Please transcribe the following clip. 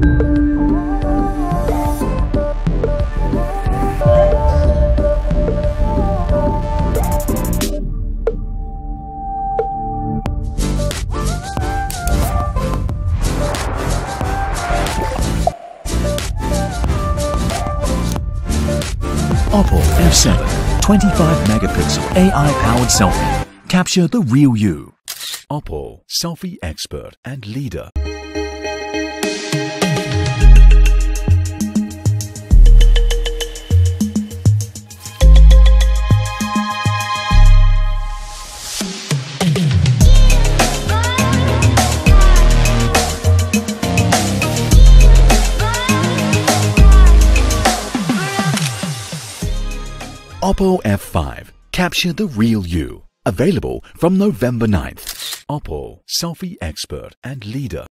Oppo F7 25 megapixel AI-powered selfie. Capture the real you. Oppo, selfie expert and leader. Oppo F5. Capture the real you. Available from November 9th. Oppo, selfie expert and leader.